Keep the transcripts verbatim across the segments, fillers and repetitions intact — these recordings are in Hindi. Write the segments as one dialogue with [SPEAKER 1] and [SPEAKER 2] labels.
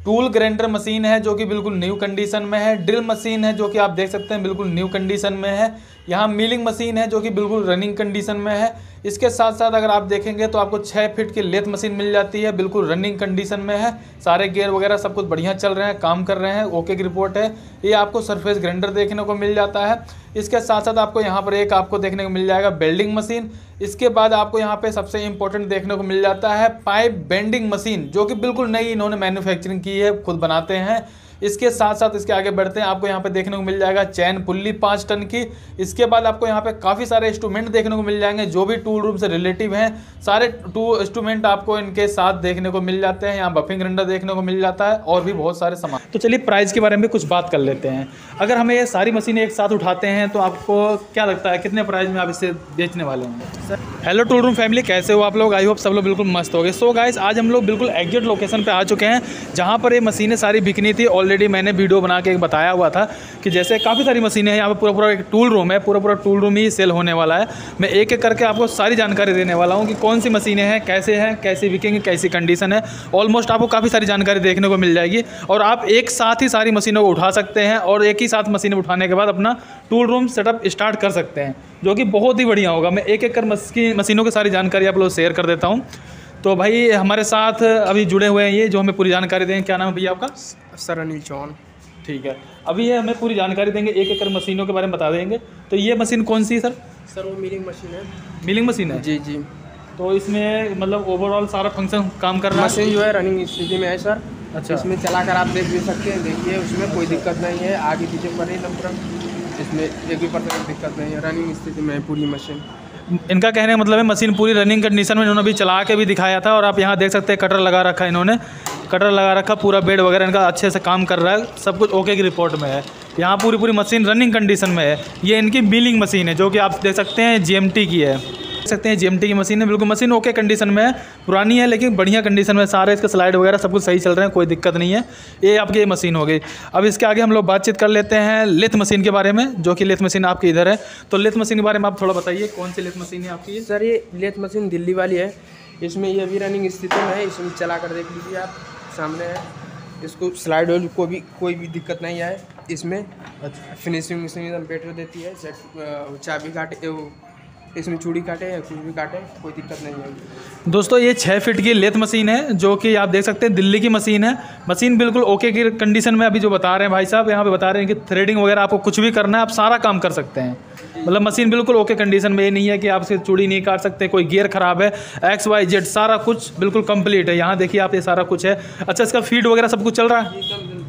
[SPEAKER 1] टूल ग्राइंडर मशीन है जो कि बिल्कुल न्यू कंडीशन में है। ड्रिल मशीन है जो कि आप देख सकते हैं बिल्कुल न्यू कंडीशन में है। यहाँ मिलिंग मशीन है जो कि बिल्कुल रनिंग कंडीशन में है। इसके साथ साथ अगर आप देखेंगे तो आपको छः फीट की लेथ मशीन मिल जाती है, बिल्कुल रनिंग कंडीशन में है। सारे गियर वगैरह सब कुछ बढ़िया चल रहे हैं, काम कर रहे हैं, ओके की रिपोर्ट है। ये आपको सरफेस ग्राइंडर देखने को मिल जाता है। इसके साथ साथ आपको यहाँ पर एक आपको देखने को मिल जाएगा बेल्डिंग मशीन। इसके बाद आपको यहाँ पे सबसे इंपॉर्टेंट देखने को मिल जाता है पाइप बेंडिंग मशीन, जो कि बिल्कुल नई इन्होंने मैन्युफैक्चरिंग की है, खुद बनाते हैं। इसके साथ साथ इसके आगे बढ़ते हैं, आपको यहाँ पे देखने को मिल जाएगा चैन पुल्ली पाँच टन की। इसके बाद आपको यहाँ पे काफ़ी सारे इंस्ट्रूमेंट देखने को मिल जाएंगे जो भी टूल रूम से रिलेटिव हैं। सारे टू इंस्ट्रूमेंट आपको इनके साथ देखने को मिल जाते हैं। यहाँ बफिंग ग्राइंडर देखने को मिल जाता है और भी बहुत सारे सामान। तो चलिए प्राइस के बारे में कुछ बात कर लेते हैं। अगर हमें ये सारी मशीनें एक साथ उठाते हैं तो आपको क्या लगता है कितने प्राइस में आप इसे बेचने वाले हैं? हेलो टूल रूम फैमिली, कैसे हो आप लोग? आई होप सब लोग बिल्कुल मस्त हो गए। सो गाइस, आज हम लोग बिल्कुल एग्जैक्ट लोकेशन पे आ चुके हैं जहाँ पर ये मशीनें सारी बिकनी थी। ऑलरेडी मैंने वीडियो बना के बताया हुआ था कि जैसे काफ़ी सारी मशीनें हैं। यहाँ पे पूरा पूरा एक टूल रूम है, पूरा पूरा टूल रूम ही सेल होने वाला है। मैं एक एक करके आपको सारी जानकारी देने वाला हूँ कि कौन सी मशीनें हैं, कैसे हैं, कैसे बिकेंगे, कैसी कंडीशन है। ऑलमोस्ट आपको काफ़ी सारी जानकारी देखने को मिल जाएगी और आप एक साथ ही सारी मशीनों को उठा सकते हैं और एक ही साथ मशीनें उठाने के बाद अपना टूल रूम सेटअप स्टार्ट कर सकते हैं, जो कि बहुत ही बढ़िया होगा। मैं एक एक कर मशीनों की सारी जानकारी आप लोग शेयर कर देता हूँ। तो भाई हमारे साथ अभी जुड़े हुए हैं ये जो हमें पूरी जानकारी देंगे। क्या नाम है भैया आपका?
[SPEAKER 2] सर अनिल चौहान।
[SPEAKER 1] ठीक है, अभी ये हमें पूरी जानकारी देंगे, एक एक कर मशीनों के बारे में बता देंगे। तो ये मशीन कौन सी है सर?
[SPEAKER 2] सर वो मिलिंग मशीन है।
[SPEAKER 1] मिलिंग मशीन है?
[SPEAKER 2] जी जी।
[SPEAKER 1] तो इसमें मतलब ओवरऑल सारा फंक्शन काम कर रहा है?
[SPEAKER 2] मशीन जो है रनिंग स्थिति में है सर।
[SPEAKER 1] अच्छा,
[SPEAKER 2] इसमें चलाकर आप देख भी सकते हैं। देखिए उसमें कोई दिक्कत नहीं है, आगे पीछे पर ही नंबर इसमें एक भी परसेंट दिक्कत नहीं है, रनिंग स्थिति में है पूरी मशीन।
[SPEAKER 1] इनका कहने का मतलब है मशीन पूरी रनिंग कंडीशन में। इन्होंने अभी चला के भी दिखाया था और आप यहाँ देख सकते हैं कटर लगा रखा है, इन्होंने कटर लगा रखा, पूरा बेड वगैरह इनका अच्छे से काम कर रहा है, सब कुछ ओके की रिपोर्ट में है। यहाँ पूरी पूरी मशीन रनिंग कंडीशन में है। ये इनकी मिलिंग मशीन है जो कि आप देख सकते हैं जीएमटी की है, देख सकते हैं जीएमटी की मशीन है। बिल्कुल मशीन ओके कंडीशन में है, पुरानी है लेकिन बढ़िया कंडीशन में। सारे इसके स्लाइड वगैरह सब कुछ सही चल रहे हैं, कोई दिक्कत नहीं है। ये आपकी ये मशीन हो गई। अब इसके आगे हम लोग बातचीत कर लेते हैं लेथ मशीन के बारे में, जो कि लेथ मशीन आपकी इधर है। तो लेथ मशीन के बारे में आप थोड़ा बताइए, कौन सी लेथ मशीन है आपकी?
[SPEAKER 2] सर ये लेथ मशीन दिल्ली वाली है। इसमें ये भी रनिंग स्थिति में है। इसमें चला कर देख लीजिए, आप सामने है। इसको स्लाइड ऑयल को भी कोई भी दिक्कत नहीं है इसमें। अच्छा, फिनिशिंग मशीन एकदम बेटर देती है। चाबी काटे, इसमें चूड़ी काटे या कुछ भी काटे, कोई दिक्कत नहीं है।
[SPEAKER 1] दोस्तों ये छः फीट की लेथ मशीन है जो कि आप देख सकते हैं दिल्ली की मशीन है। मशीन बिल्कुल ओके की कंडीशन में अभी जो बता रहे हैं भाई साहब, यहाँ पे बता रहे हैं कि थ्रेडिंग वगैरह आपको कुछ भी करना है, आप सारा काम कर सकते हैं। मतलब मशीन बिल्कुल ओके कंडीशन में। ये नहीं है कि आप सिर्फ चूड़ी नहीं काट सकते, कोई गियर खराब है, एक्स वाई जेड सारा कुछ बिल्कुल कंप्लीट है। यहाँ देखिए आप, ये सारा कुछ है। अच्छा, इसका फीड वगैरह सब कुछ चल रहा है,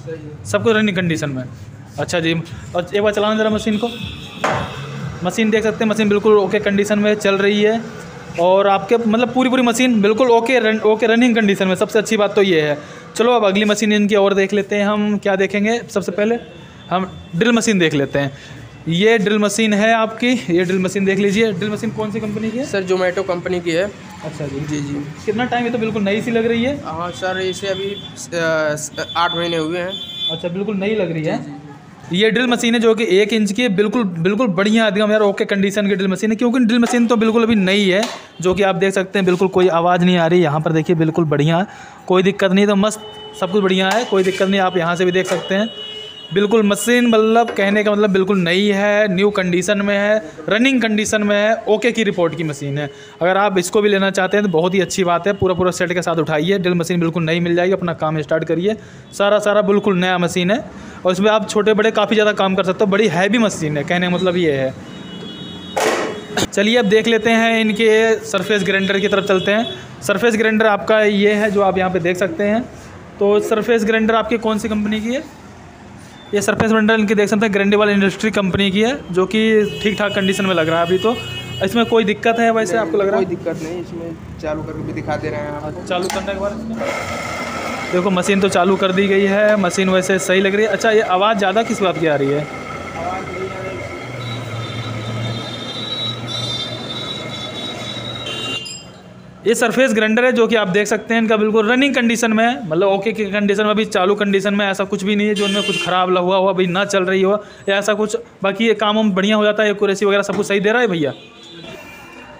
[SPEAKER 1] सब कुछ रनिंग कंडीशन में। अच्छा जी, और एक बार चलाना जरा मशीन को। मशीन देख सकते हैं, मशीन बिल्कुल ओके कंडीशन में चल रही है और आपके मतलब पूरी पूरी मशीन बिल्कुल okay run, okay running condition में। सबसे अच्छी बात तो ये है। चलो अब अगली मशीन इनकी और देख लेते हैं। हम क्या देखेंगे? सबसे पहले हम ड्रिल मशीन देख लेते हैं। ये ड्रिल मशीन है आपकी, ये ड्रिल मशीन देख लीजिए। ड्रिल मशीन कौन सी कंपनी की है?
[SPEAKER 2] सर जोमेटो कंपनी की है।
[SPEAKER 1] अच्छा जी
[SPEAKER 2] जी जी।
[SPEAKER 1] कितना टाइम? ये तो बिल्कुल नई सी लग रही है।
[SPEAKER 2] हाँ सर, इसे अभी आठ महीने हुए हैं।
[SPEAKER 1] अच्छा, बिल्कुल नई लग रही है। ये ड्रिल मशीन है जो कि एक इंच की है, बिल्कुल बिल्कुल बढ़िया एकदम यार ओके कंडीशन की ड्रिल मशीन है। क्योंकि ड्रिल मशीन तो बिल्कुल अभी नई है, जो कि आप देख सकते हैं बिल्कुल कोई आवाज़ नहीं आ रही। यहाँ पर देखिए बिल्कुल बढ़िया, कोई दिक्कत नहीं, तो मस्त सब कुछ बढ़िया है, कोई दिक्कत नहीं। आप यहाँ से भी देख सकते हैं बिल्कुल मशीन, मतलब कहने का मतलब बिल्कुल नई है, न्यू कंडीशन में है, रनिंग कंडीशन में है, ओके की रिपोर्ट की मशीन है। अगर आप इसको भी लेना चाहते हैं तो बहुत ही अच्छी बात है। पूरा पूरा सेट के साथ उठाइए, ड्रिल मशीन बिल्कुल नई मिल जाएगी, अपना काम स्टार्ट करिए। सारा सारा बिल्कुल नया मशीन है और इसमें आप छोटे बड़े काफ़ी ज़्यादा काम कर सकते हो। बड़ी हैवी मशीन है, कहने का मतलब ये है। चलिए अब देख लेते हैं इनके सरफेस ग्राइंडर की तरफ चलते हैं। सरफेस ग्राइंडर आपका ये है जो आप यहाँ पे देख सकते हैं। तो सरफेस ग्राइंडर आपकी कौन सी कंपनी की है? ये सरफेस ग्राइंडर इनकी देख सकते हैं ग्राइंडेबल इंडस्ट्री कंपनी की है, जो कि ठीक ठाक कंडीशन में लग रहा है अभी। तो इसमें कोई दिक्कत है वैसे आपको लग रहा है?
[SPEAKER 2] कोई दिक्कत नहीं, इसमें चालू करके भी दिखा दे रहे हैं आप।
[SPEAKER 1] चालू करने के बाद देखो मशीन तो चालू कर दी गई है, मशीन वैसे सही लग रही है। अच्छा, ये आवाज़ ज़्यादा किस बात की आ रही है?
[SPEAKER 2] आवाज़ नहीं आ रही।
[SPEAKER 1] ये सरफेस ग्राइंडर है जो कि आप देख सकते हैं, इनका बिल्कुल रनिंग कंडीशन में है, मतलब ओके की कंडीशन में, अभी चालू कंडीशन में। ऐसा कुछ भी नहीं है जो इनमें कुछ खराब हुआ हुआ अभी ना चल रही हो या ऐसा कुछ। बाकी ये काम बढ़िया हो जाता है, एक्यूरेसी वगैरह सब कुछ सही दे रहा है भैया।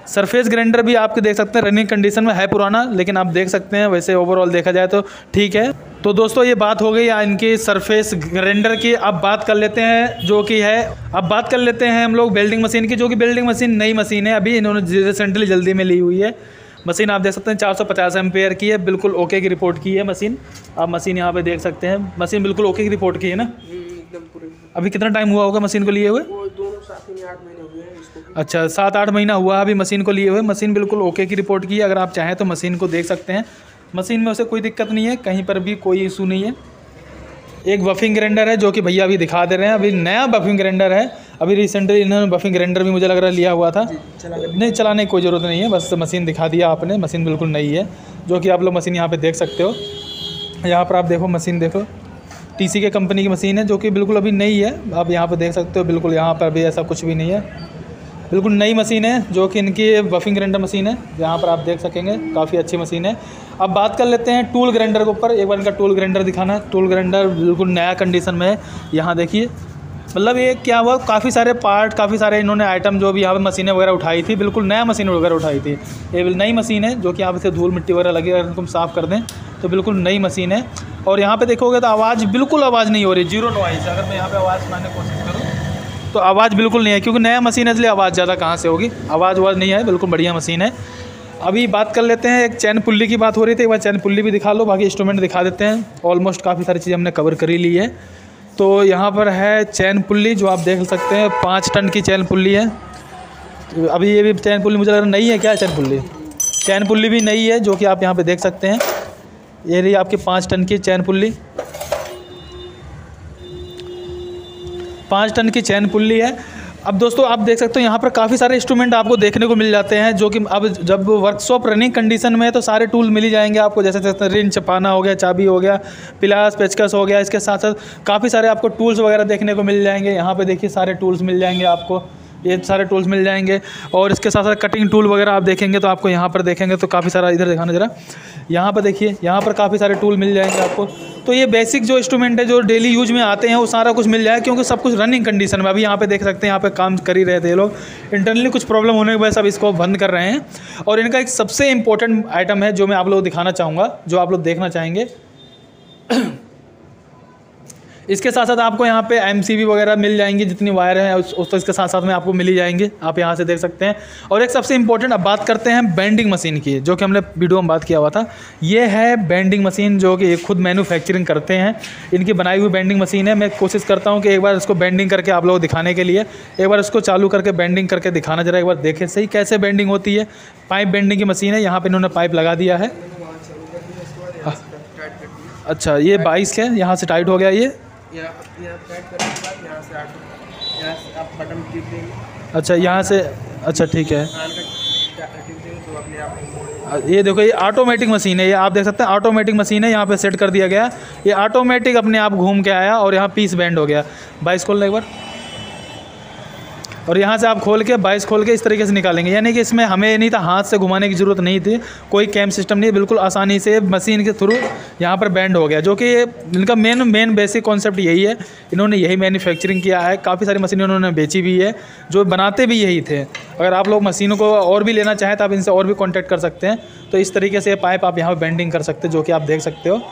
[SPEAKER 1] सरफेस ग्राइंडर भी आपके देख सकते हैं रनिंग कंडीशन में है, पुराना, लेकिन आप देख सकते हैं वैसे ओवरऑल देखा जाए तो ठीक है। तो दोस्तों ये बात हो गई इनकी सरफेस ग्राइंडर की। अब बात कर लेते हैं जो कि है अब बात कर लेते हैं हम लोग वेल्डिंग मशीन की, जो कि वेल्डिंग मशीन नई मशीन है, अभी इन्होंने रिसेंटली जल्दी में ली हुई है मशीन। आप देख सकते हैं चार सौ पचास एम्पेयर की है, बिल्कुल ओके की रिपोर्ट की है मशीन। आप मशीन यहाँ पे देख सकते हैं, मशीन बिल्कुल ओके की रिपोर्ट की है ना। अभी कितना टाइम हुआ होगा मशीन को लिए हुए?
[SPEAKER 2] दोनों साथ में आठ महीने हुए हैं इसको।
[SPEAKER 1] अच्छा, सात आठ महीना हुआ अभी मशीन को लिए हुए। मशीन बिल्कुल ओके की रिपोर्ट की है। अगर आप चाहें तो मशीन को देख सकते हैं, मशीन में उसे कोई दिक्कत नहीं है, कहीं पर भी कोई इशू नहीं है। एक बफिंग ग्राइंडर है जो कि भैया अभी दिखा दे रहे हैं, अभी नया बफिंग ग्राइंडर है, अभी रिसेंटली इन्होंने बफिंग ग्राइंडर भी मुझे लग रहा है लिया हुआ था। नहीं, चलाने की कोई ज़रूरत नहीं है, बस मशीन दिखा दिया आपने। मशीन बिल्कुल नई है, जो कि आप लोग मशीन यहाँ पे देख सकते हो। यहाँ पर आप देखो मशीन, देखो टीसी के कंपनी की मशीन है, जो कि बिल्कुल अभी नई है। आप यहाँ पर देख सकते हो, बिल्कुल यहाँ पर भी ऐसा कुछ भी नहीं है, बिल्कुल नई मशीन है, जो कि इनकी बफिंग ग्राइंडर मशीन है। यहाँ पर आप देख सकेंगे, काफ़ी अच्छी मशीन है। अब बात कर लेते हैं टूल ग्राइंडर के ऊपर। एक बार इनका टूल ग्राइंडर दिखाना। टूल ग्राइंडर बिल्कुल नया कंडीशन में है। यहाँ देखिए, मतलब ये क्या हुआ, काफ़ी सारे पार्ट, काफ़ी सारे इन्होंने आइटम जो भी यहाँ पे मशीनें वगैरह उठाई थी, बिल्कुल नया मशीन वगैरह उठाई थी। ये नई मशीन है, जो कि यहाँ से धूल मिट्टी वगैरह लगी, अगर इनको साफ़ कर दें तो बिल्कुल नई मशीन है। और यहाँ पर देखोगे तो आवाज़ बिल्कुल आवाज़ नहीं हो रही, जीरो नॉइस। अगर मैं यहाँ पर आवाज़ सुनाने की कोशिश करूँ तो आवाज़ बिल्कुल नहीं है, क्योंकि नया मशीन है इसलिए आवाज़ ज़्यादा कहाँ से होगी, आवाज़ आवाज़ नहीं है, बिल्कुल बढ़िया मशीन है। अभी बात कर लेते हैं, एक चैन पुल्ली की बात हो रही थी, एक बार चैन पुल्ली भी दिखा लो, बाकी इंस्ट्रूमेंट दिखा देते हैं। ऑलमोस्ट काफ़ी सारी चीज़ें हमने कवर कर ही ली है। तो यहाँ पर है चैन पुल्ली, जो आप देख सकते हैं पाँच टन की चैन पुल्ली है। तो अभी ये भी चैन पुल्ली मुझे लग रहा नई है क्या? चैन पुल्ली चैन पुल्ली भी नई है, जो कि आप यहाँ पर देख सकते हैं। ये रही आपकी पाँच टन की चैन पुल्ली, पाँच टन की चैन पुल्ली है। अब दोस्तों आप देख सकते हो यहाँ पर काफ़ी सारे इंस्ट्रूमेंट आपको देखने को मिल जाते हैं, जो कि अब जब वर्कशॉप रनिंग कंडीशन में है तो सारे टूल मिल ही जाएंगे आपको। जैसे रिंच चपाना हो गया, चाबी हो गया, पिलास पेचकस हो गया, इसके साथ साथ काफ़ी सारे आपको टूल्स वगैरह देखने को मिल जाएंगे। यहाँ पे देखिए सारे टूल्स मिल जाएंगे आपको, ये सारे टूल्स मिल जाएंगे। और इसके साथ साथ कटिंग टूल वगैरह आप देखेंगे तो आपको यहाँ पर देखेंगे तो काफ़ी सारा, इधर दिखाना ज़रा, यहाँ पर देखिए, यहाँ पर काफ़ी सारे टूल मिल जाएंगे आपको। तो ये बेसिक जो इंस्ट्रूमेंट है जो डेली यूज में आते हैं वो सारा कुछ मिल जाएगा, क्योंकि सब कुछ रनिंग कंडीशन में। अभी यहाँ पे देख सकते हैं, यहाँ पे काम कर ही रहे थे ये लोग, इंटरनली कुछ प्रॉब्लम होने की वजह से अब इसको बंद कर रहे हैं। और इनका एक सबसे इंपॉर्टेंट आइटम है जो मैं आप लोग दिखाना चाहूँगा, जो आप लोग देखना चाहेंगे। इसके साथ साथ आपको यहाँ पे एमसीबी वगैरह मिल जाएंगी, जितनी वायर है उस, उस तो इसके साथ साथ में आपको मिल ही जाएंगे, आप यहाँ से देख सकते हैं। और एक सबसे इंपॉर्टेंट, अब बात करते हैं बेंडिंग मशीन की, जो कि हमने वीडियो में बात किया हुआ था। ये है बेंडिंग मशीन, जो कि खुद मैन्युफैक्चरिंग करते हैं, इनकी बनाई हुई बेंडिंग मशीन है। मैं कोशिश करता हूँ कि एक बार इसको बेंडिंग करके आप लोग दिखाने के लिए, एक बार इसको चालू करके बेंडिंग करके दिखाना, जरा एक बार देखें सही कैसे बेंडिंग होती है। पाइप बेंडिंग की मशीन है, यहाँ पर इन्होंने पाइप लगा दिया है। अच्छा, ये बाईस है, यहाँ से टाइट हो गया ये।
[SPEAKER 2] यहाँ यहाँ टाइट करने के बाद यहाँ से आटो, यहाँ से आप बटन टिप देंगे।
[SPEAKER 1] अच्छा, यहाँ से, अच्छा ठीक है,
[SPEAKER 2] टिप देंगे तो अपने आप।
[SPEAKER 1] ये देखो, ये ऑटोमेटिक मशीन है, ये आप देख सकते हैं ऑटोमेटिक मशीन है। यहाँ पे सेट कर दिया गया, ये ऑटोमेटिक अपने आप घूम के आया और यहाँ पीस बैंड हो गया। बाईस खोलना एक बार, और यहाँ से आप खोल के बाईस खोल के इस तरीके से निकालेंगे। यानी कि इसमें हमें नहीं था हाथ से घुमाने की ज़रूरत नहीं थी, कोई कैम सिस्टम नहीं, बिल्कुल आसानी से मशीन के थ्रू यहाँ पर बैंड हो गया, जो कि इनका मेन मेन बेसिक कॉन्सेप्ट यही है। इन्होंने यही मैन्युफैक्चरिंग किया है, काफ़ी सारी मशीनें उन्होंने बेची भी है, जो बनाते भी यही थे। अगर आप लोग मशीनों को और भी लेना चाहें तो आप इनसे और भी कॉन्टैक्ट कर सकते हैं। तो इस तरीके से पाइप आप यहाँ पर बेंडिंग कर सकते हैं, जो कि आप देख सकते हो।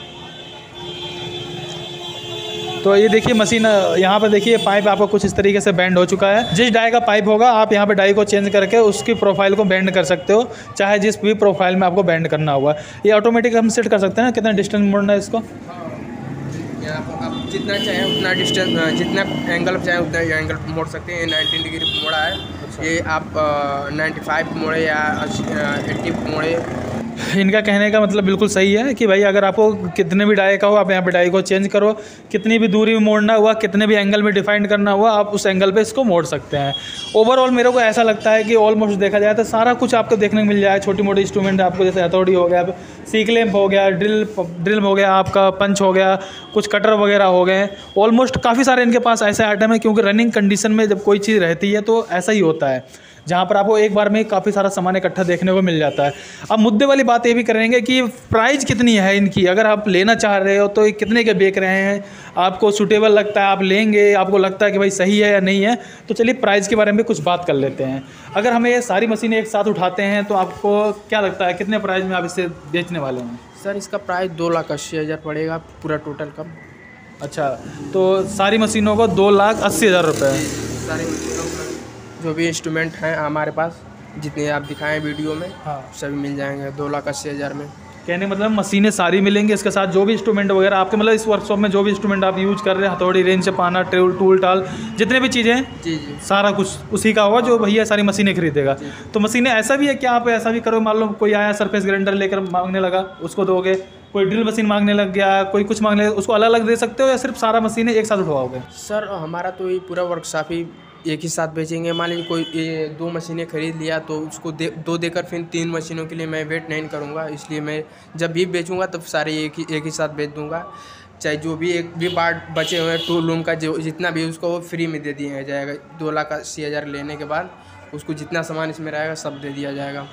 [SPEAKER 1] तो ये देखिए मशीन, यहाँ पर देखिए पाइप आपको कुछ इस तरीके से बेंड हो चुका है। जिस डाई का पाइप होगा आप यहाँ पे डाई को चेंज करके उसकी प्रोफाइल को बेंड कर सकते हो, चाहे जिस भी प्रोफाइल में आपको बेंड करना हुआ। ये ऑटोमेटिक हम सेट कर सकते हैं ना, कितना डिस्टेंस मोड़ना है इसको।
[SPEAKER 2] यहाँ पर आप जितना चाहें उतना डिस्टेंस, जितना एंगल चाहें उतना एंगल मोड़ सकते हैं। नाइन्टी डिग्री मोड़ा है। अच्छा। ये आप नाइन्टी फाइव मोड़े या एट्टी मोड़े।
[SPEAKER 1] इनका कहने का मतलब बिल्कुल सही है कि भाई अगर आपको कितने भी डाई का हो, आप यहाँ पे डाई को चेंज करो, कितनी भी दूरी में मोड़ना हुआ, कितने भी एंगल में डिफाइन करना हुआ, आप उस एंगल पे इसको मोड़ सकते हैं। ओवरऑल मेरे को ऐसा लगता है कि ऑलमोस्ट देखा जाए तो सारा कुछ आपको देखने को मिल जाए। छोटी मोटी इंस्ट्रूमेंट आपको, जैसे हथौड़ी हो गया, सी क्लैंप हो गया, ड्रिल ड्रिल हो गया, आपका पंच हो गया, कुछ कटर वगैरह हो गए। ऑलमोस्ट काफ़ी सारे इनके पास ऐसे आइटम है, क्योंकि रनिंग कंडीशन में जब कोई चीज़ रहती है तो ऐसा ही होता है। जहाँ पर आपको एक बार में काफ़ी सारा सामान इकट्ठा देखने को मिल जाता है। अब मुद्दे वाली बात ये भी करेंगे कि प्राइस कितनी है इनकी, अगर आप लेना चाह रहे हो तो ये कितने के बेच रहे हैं, आपको सूटेबल लगता है आप लेंगे, आपको लगता है कि भाई सही है या नहीं है। तो चलिए प्राइस के बारे में कुछ बात कर लेते हैं। अगर हमें ये सारी मशीनें एक साथ उठाते हैं तो आपको क्या लगता है कितने प्राइस में आप इसे बेचने वाले हैं?
[SPEAKER 2] सर इसका प्राइस दो लाख अस्सी हज़ार पड़ेगा पूरा टोटल का।
[SPEAKER 1] अच्छा, तो सारी मशीनों को दो लाख अस्सी हज़ार रुपये।
[SPEAKER 2] सारी मशीनों का जो भी इंस्ट्रूमेंट हैं हमारे पास, जितने आप दिखाएं वीडियो में,
[SPEAKER 1] हाँ,
[SPEAKER 2] सभी मिल जाएंगे दो लाख अस्सी हज़ार में।
[SPEAKER 1] कहने मतलब मशीनें सारी मिलेंगी, इसके साथ जो भी इंस्ट्रूमेंट वगैरह आपके मतलब इस वर्कशॉप में जो भी इंस्ट्रूमेंट आप यूज़ कर रहे हैं, हथौड़ी, रेंज से पाना, टूल टूल टाल, जितने भी चीज़ें हैं
[SPEAKER 2] जी जी
[SPEAKER 1] सारा कुछ उसी का होगा जो भैया सारी मशीनें खरीदेगा। तो मशीनें ऐसा भी है कि आप ऐसा भी करो, मान लो कोई आया सरफेस ग्राइंडर लेकर मांगने लगा, उसको दोगे, कोई ड्रिल मशीन मांगने लग गया, कोई कुछ मांगने, उसको अलग अलग दे सकते हो या सिर्फ सारा मशीनें एक साथ उठवाओगे?
[SPEAKER 2] सर हमारा तो ये पूरा वर्कशॉप ही एक ही साथ बेचेंगे। मान लीजिए कोई ये दो मशीनें खरीद लिया तो उसको दे दो देकर फिर तीन मशीनों के लिए मैं वेट नहीं करूँगा, इसलिए मैं जब भी बेचूँगा तब सारे एक ही एक ही साथ बेच दूँगा। चाहे जो भी एक भी पार्ट बचे हुए हैं टूल रूम का जो जितना भी उसको वो फ्री में दे दिया जाएगा। दो लाख अस्सी हज़ार लेने के बाद उसको जितना सामान इसमें रहेगा सब दे दिया जाएगा।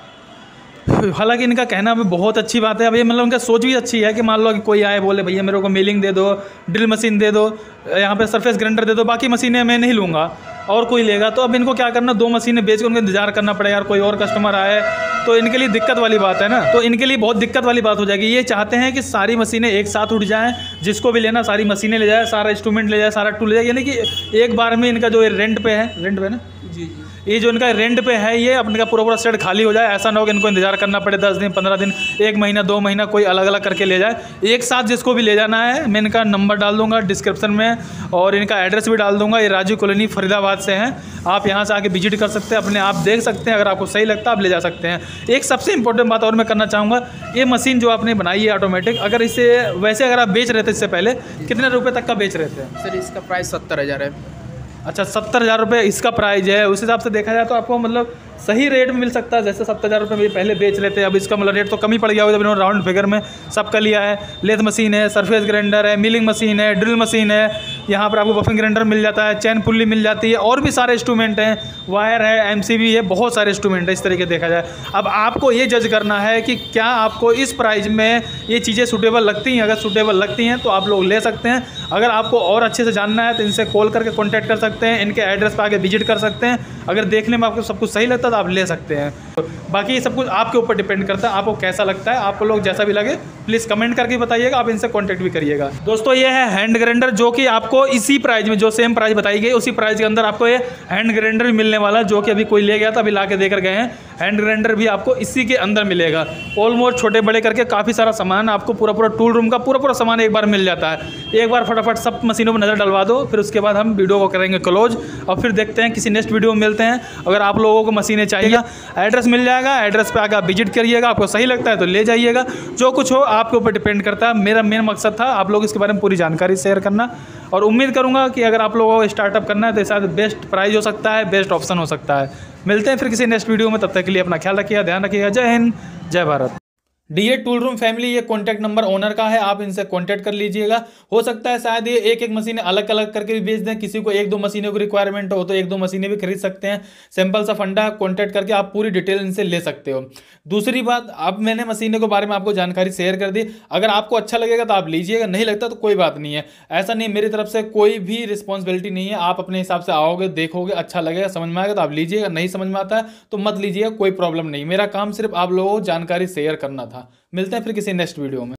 [SPEAKER 1] हालांकि इनका कहना भी बहुत अच्छी बात है। अब ये मतलब उनका सोच भी अच्छी है कि मान लो कि कोई आए बोले भैया मेरे को मिलिंग दे दो, ड्रिल मशीन दे दो, यहाँ पे सरफेस ग्राइंडर दे दो, बाकी मशीनें मैं नहीं लूँगा और कोई लेगा। तो अब इनको क्या करना, दो मशीनें बेच के उनको इंतजार करना पड़ेगा, यार कोई और कस्टमर आए तो इनके लिए दिक्कत वाली बात है ना। तो इनके लिए बहुत दिक्कत वाली बात हो जाएगी। ये चाहते हैं कि सारी मशीनें एक साथ उठ जाएँ, जिसको भी लेना सारी मशीनें ले जाए, सारा इंस्ट्रूमेंट ले जाए, सारा टूल ले जाए, यानी कि एक बार में इनका जो रेंट पे है, रेंट पे ना
[SPEAKER 2] जी जी
[SPEAKER 1] ये जो इनका रेंट पे है ये अपने का पूरा पूरा सेट खाली हो जाए। ऐसा ना हो कि इनको इंतजार करना पड़े दस दिन पंद्रह दिन एक महीना दो महीना, कोई अलग अलग करके ले जाए। एक साथ जिसको भी ले जाना है मैं इनका नंबर डाल दूंगा डिस्क्रिप्शन में और इनका एड्रेस भी डाल दूंगा। ये राजू कॉलोनी फरीदाबाद से हैं, आप यहाँ से आके विजिट कर सकते हैं, अपने आप देख सकते हैं, अगर आपको सही लगता है आप ले जा सकते हैं। एक सबसे इंपॉर्टेंट बात और मैं करना चाहूँगा, ये मशीन जो आपने बनाई है ऑटोमेटिक, अगर इसे वैसे अगर आप बेच रहे थे इससे पहले कितने रुपये तक का बेच रहे थे?
[SPEAKER 2] सर इसका प्राइस सत्तर हज़ार है।
[SPEAKER 1] अच्छा, सत्तर हज़ार रुपये इसका प्राइस है। उस हिसाब से देखा जाए तो आपको मतलब सही रेट में मिल सकता है। जैसे सत्तर हज़ार रुपये में पहले बेच लेते हैं, अब इसका मतलब रेट तो कम ही पड़ गया होगा जब इन्होंने राउंड फिगर में सबका लिया है। लेथ मशीन है, सरफेस ग्राइंडर है, मिलिंग मशीन है, ड्रिल मशीन है, यहाँ पर आपको बफिंग ग्राइंडर मिल जाता है, चैन पुल्ली मिल जाती है, और भी सारे इंस्ट्रूमेंट हैं, वायर है, एमसीबी है, बहुत सारे इंस्ट्रूमेंट है। इस तरीके देखा जाए अब आपको ये जज करना है कि क्या आपको इस प्राइस में ये चीज़ें सूटेबल लगती हैं। अगर सूटेबल लगती हैं तो आप लोग ले सकते हैं। अगर आपको और अच्छे से जानना है तो इनसे कॉल करके कॉन्टैक्ट कर सकते हैं, इनके एड्रेस पर आके विजिट कर सकते हैं। अगर देखने में आपको सब कुछ सही लगता है तो आप ले सकते हैं। बाकी ये सब कुछ आपके ऊपर डिपेंड करता है, आपको कैसा लगता है। आपको लोग जैसा भी लगे प्लीज़ कमेंट करके बताइएगा, आप इनसे कांटेक्ट भी करिएगा। दोस्तों ये है हैंड ग्राइंडर, जो कि आपको इसी प्राइस में, जो सेम प्राइस बताई गई उसी प्राइस के अंदर आपको ये हैंड ग्राइंडर भी मिलने वाला, जो कि अभी कोई ले गया था, अभी ला के देकर गए हैं। हैंड ग्राइंडर भी आपको इसी के अंदर मिलेगा। ऑलमोस्ट छोटे बड़े करके काफ़ी सारा सामान आपको, पूरा पूरा टूल रूम का पूरा पूरा सामान एक बार मिल जाता है। एक बार फटाफट सब मशीनों पर नज़र डलवा दो, फिर उसके बाद हम वीडियो को करेंगे क्लोज और फिर देखते हैं किसी नेक्स्ट वीडियो में मिलते हैं। अगर आप लोगों को मशीनें चाहिए, एड्रेस मिल जाएगा, एड्रेस पे आकर आप विजिट करिएगा, आपको सही लगता है तो ले जाइएगा। जो कुछ हो आपके ऊपर डिपेंड करता है। मेरा मेन मकसद था आप लोग इसके बारे में पूरी जानकारी शेयर करना, और उम्मीद करूंगा कि अगर आप लोगों को स्टार्टअप करना है तो शायद बेस्ट प्राइस हो सकता है, बेस्ट ऑप्शन हो सकता है। मिलते हैं फिर किसी नेक्स्ट वीडियो में, तब तक के लिए अपना ख्याल रखिएगा, ध्यान रखिएगा। जय हिंद, जय Bharat. DA tool room family, ये कॉन्टैक्ट नंबर ओनर का है, आप इनसे कॉन्टैक्ट कर लीजिएगा। हो सकता है शायद ये एक एक मशीनें अलग अलग करके भी बेच दें, किसी को एक दो मशीनों की रिक्वायरमेंट हो तो एक दो मशीनें भी खरीद सकते हैं। सिंपल सा फंडा, कॉन्टैक्ट करके आप पूरी डिटेल इनसे ले सकते हो। दूसरी बात, अब मैंने मशीनों के बारे में आपको जानकारी शेयर कर दी, अगर आपको अच्छा लगेगा तो आप लीजिएगा, नहीं लगता तो कोई बात नहीं है। ऐसा नहीं, मेरी तरफ से कोई भी रिस्पॉन्सिबिलिटी नहीं है। आप अपने हिसाब से आओगे, देखोगे, अच्छा लगेगा, समझ में आएगा तो आप लीजिएगा, नहीं समझ में आता है तो मत लीजिएगा, कोई प्रॉब्लम नहीं। मेरा काम सिर्फ आप लोगों को जानकारी शेयर करना था। मिलते हैं फिर किसी नेक्स्ट वीडियो में।